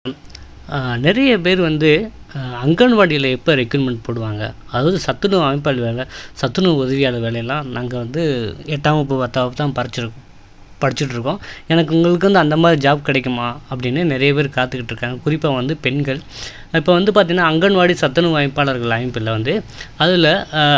நிறைய பேர் வந்து அங்கன்வாடியில் எப்போ ரெக்ரூட்மெண்ட் போடுவாங்க, அதாவது சத்துணவு அமைப்பாளர் வேலை, சத்துணவு உதவியாளர் வேலையெல்லாம் நாங்கள் வந்து 8ஆம் வகுப்பு 10ஆம் வகுப்பு தான் படிச்சுட்ருக்கோம். உங்களுக்கு வந்து அந்த மாதிரி ஜாப் கிடைக்குமா அப்படின்னு நிறைய பேர் காத்துக்கிட்டு இருக்காங்க. குறிப்பாக வந்து பெண்கள். இப்போ வந்து பார்த்திங்கன்னா அங்கன்வாடி சத்துணவு அமைப்பாளர்கள் அமைப்பில் வந்து அதில்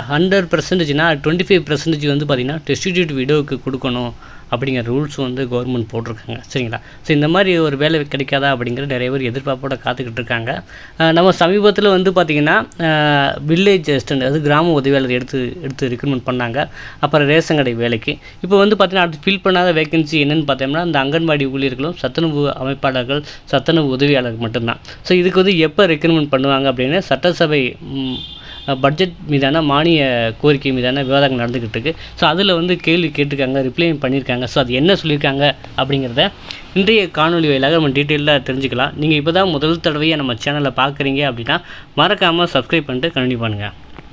100%னா 25% வந்து பார்த்திங்கன்னா டெஸ்டிடியூட் விடோவுக்கு கொடுக்கணும் அப்படிங்கிற ரூல்ஸ் வந்து கவர்மெண்ட் போட்டிருக்காங்க. சரிங்களா? ஸோ இந்த மாதிரி ஒரு வேலை கிடைக்காதா அப்படிங்கிற நிறைய பேர் எதிர்பார்ப்போட காத்துக்கிட்டு இருக்காங்க. நம்ம சமீபத்தில் வந்து பார்த்திங்கன்னா வில்லேஜ் அசிஸ்டன்ட், அதாவது கிராம உதவியாளர் எடுத்து ரெக்ரூட்மெண்ட் பண்ணாங்க. அப்புறம் ரேஷன் கடை வேலைக்கு. இப்போ வந்து பார்த்திங்கன்னா அடுத்து ஃபில் பண்ணாத வேகன்சி என்னென்னு பார்த்தோம்னா அந்த அங்கன்வாடி ஊழியர்களும் சத்துணவு அமைப்பாளர்கள் சத்துணவு உதவியாளர் மட்டும்தான். ஸோ இதுக்கு வந்து எப்போ ரெக்ரூட்மெண்ட் பண்ணுவாங்க அப்படின்னு சட்டசபை பட்ஜெட் மீதான மானிய கோரிக்கை மீதான விவாதங்கள் நடந்துக்கிட்டு இருக்குது. ஸோ அதில் வந்து கேள்வி கேட்டிருக்காங்க, ரிப்ளையும் பண்ணியிருக்காங்க. ஸோ அது என்ன சொல்லியிருக்காங்க அப்படிங்கிறத இன்றைய காணொலி வாயிலாக நம்ம டீட்டெயிலாக தெரிஞ்சுக்கலாம். நீங்கள் இப்போ தான் முதல் தடவையாக நம்ம சேனலை பார்க்குறீங்க அப்படின்னா மறக்காமல் சப்ஸ்கிரைப் பண்ணிட்டு கண்டினியூ பண்ணுங்கள்.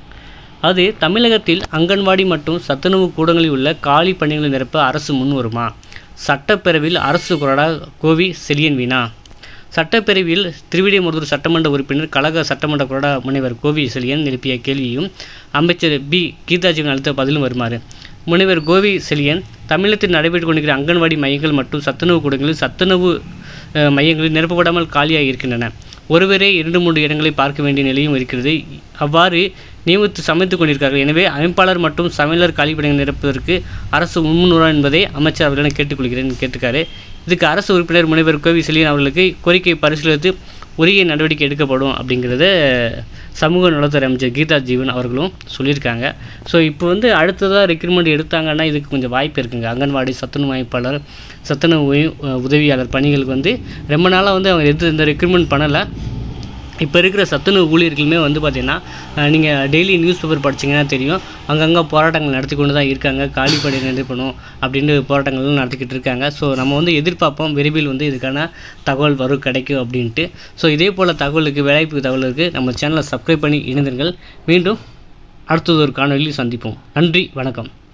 அது தமிழகத்தில் அங்கன்வாடி மற்றும் சத்துணவு கூடங்களில் உள்ள காலி பணிகளை நிரப்ப அரசு முன் வருமா? சட்டப்பேரவையில் அரசு கொறடா கோவி செலியன் வீணா. சட்டப்பேரவையில் திருவிடைமருதூர் சட்டமன்ற உறுப்பினர் கழக சட்டமன்ற கொறடா முனைவர் கோவி செலியன் எழுப்பிய கேள்வியும் அமைச்சர் பி கீதாஜீவன் அளித்த பதிலும் வருமாறு. முனைவர் கோவி செலியன், தமிழகத்தில் நடைபெற்று கொண்டிருக்கிற அங்கன்வாடி மையங்கள் மற்றும் சத்துணவு கூடங்களில் சத்துணவு மையங்களில் நிரப்பப்படாமல் காலியாக இருக்கின்றன. ஒருவரே 2-3 இடங்களை பார்க்க வேண்டிய நிலையும் இருக்கிறது. அவ்வாறு நியமித்து சமைத்து கொண்டிருக்கிறார்கள். எனவே அமைப்பாளர் மற்றும் சமையலர் காலிப்பணிகளை நிரப்புவதற்கு அரசு முன்வரும் என்பதை அமைச்சர் அவர்களிடம் கேட்டுக்கொள்கிறேன் கேட்டிருக்காரு. இதுக்கு அரசு உறுப்பினர் முனைவர் கோவி செலியன் அவர்களுக்கு கோரிக்கையை பரிசீலித்து உரிய நடவடிக்கை எடுக்கப்படும் அப்படிங்கிறத சமூக நலத்துறை அமைச்சர் கீதா ஜீவன் அவர்களும் சொல்லியிருக்காங்க. ஸோ இப்போ வந்து அடுத்ததாக ரெக்ரூட்மெண்ட் எடுத்தாங்கன்னா இதுக்கு கொஞ்சம் வாய்ப்பு இருக்குங்க. அங்கன்வாடி சத்துணவு அமைப்பாளர் சத்துணவு உதவியாளர் பணிகளுக்கு வந்து ரொம்ப நாளாக வந்து அவங்க இந்த ரெக்ரூட்மெண்ட் பண்ணலை. இப்போ இருக்கிற சத்துணவு ஊழியர்களுமே வந்து பார்த்திங்கன்னா நீங்கள் டெய்லி நியூஸ் பேப்பர் படிச்சிங்கன்னா தெரியும், அங்கங்கே போராட்டங்கள் நடத்தி கொண்டு தான் இருக்காங்க. காலி பணி நிரப்பணும் அப்படின்ட்டு போராட்டங்களும் நடத்திக்கிட்டு இருக்காங்க. ஸோ நம்ம வந்து எதிர்பார்ப்போம் விரைவில் வந்து இதுக்கான தகவல் கிடைக்கும் அப்படின்ட்டு. ஸோ இதே போல் வேலைவாய்ப்பு தகவலுக்கு நம்ம சேனலை சப்ஸ்கிரைப் பண்ணி இணைந்தீர்கள். மீண்டும் அடுத்தது ஒரு காணொலியில் சந்திப்போம். நன்றி, வணக்கம்.